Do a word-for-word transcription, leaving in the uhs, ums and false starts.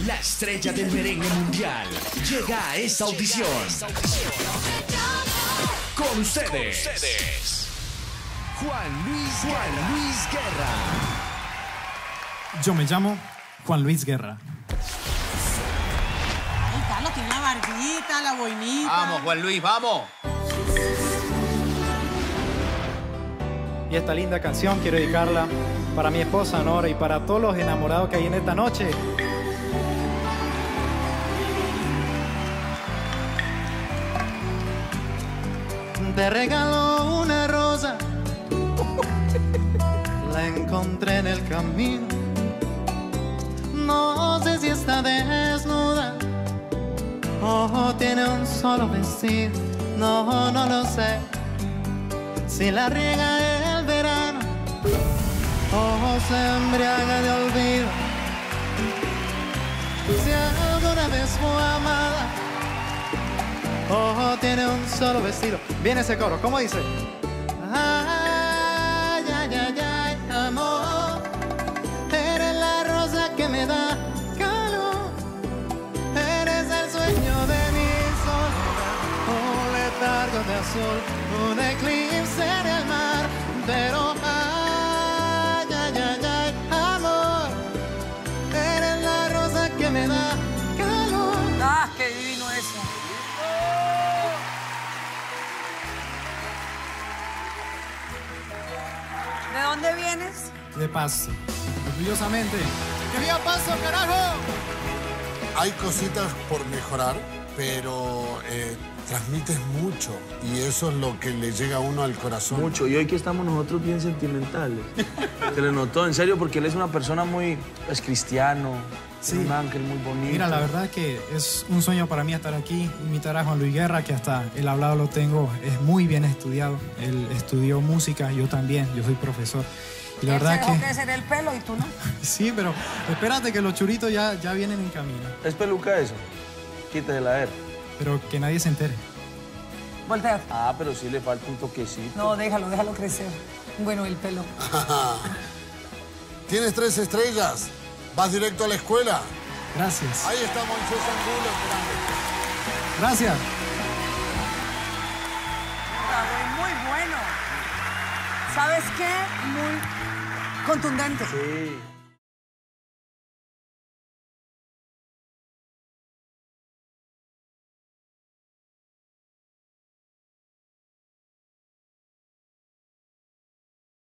La estrella del merengue mundial llega a esta audición. Con ustedes, Juan Luis, Juan Luis Guerra. Yo me llamo Juan Luis Guerra. Ay, Carlos, tiene la barbita, la boinita. Vamos, Juan Luis, vamos. Y esta linda canción quiero dedicarla para mi esposa Nora y para todos los enamorados que hay en esta noche. Te regalo una rosa, la encontré en el camino. No sé si está desnuda o tiene un solo vestido. No, no lo sé. Si la riega el verano o se embriaga de olvido. Si alguna vez fue amada o tiene un solo vestido. Viene ese coro, ¿cómo dice? Ay, ay, ay, ay, amor, eres la rosa que me da calor. Eres el sueño de mi soledad, un letargo de azul, un eclipse en el mar. Pero ay, ay, ay, ay, amor, eres la rosa que me da calor. Ah, qué divino eso. ¿De dónde vienes? De Pasto, orgullosamente. ¡Que viva Pasto, carajo! Hay cositas por mejorar, pero eh, transmites mucho y eso es lo que le llega a uno al corazón. Mucho, y hoy que estamos nosotros bien sentimentales. Se le notó, en serio, porque él es una persona muy... es cristiano, Sí. un ángel muy bonito. Mira, la verdad que es un sueño para mí estar aquí, invitar a Juan Luis Guerra, que hasta el hablado lo tengo, es muy bien estudiado. Él estudió música, yo también, yo soy profesor. Y la Él verdad se dejó que... crecer el pelo y tú no. Sí, pero espérate que los churitos ya, ya vienen en camino. ¿Es peluca eso? Quítesela a él. Pero que nadie se entere. Voltea. Ah, pero sí le falta un toquecito. No, déjalo, déjalo crecer. Bueno, el pelo. Tienes tres estrellas, vas directo a la escuela. Gracias. Ahí está Moisés Angulo esperando. Gracias. Muy bueno. ¿Sabes qué? Muy contundente. Sí.